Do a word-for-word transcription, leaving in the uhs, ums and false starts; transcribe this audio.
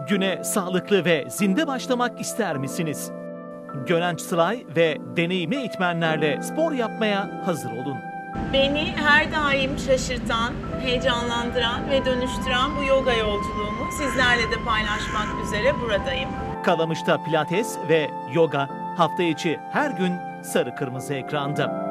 Güne sağlıklı ve zinde başlamak ister misiniz? Gönenç Sılay ve deneyimli eğitmenlerle spor yapmaya hazır olun. Beni her daim şaşırtan, heyecanlandıran ve dönüştüren bu yoga yolculuğumu sizlerle de paylaşmak üzere buradayım. Kalamış'ta pilates ve yoga hafta içi her gün sarı kırmızı ekranda.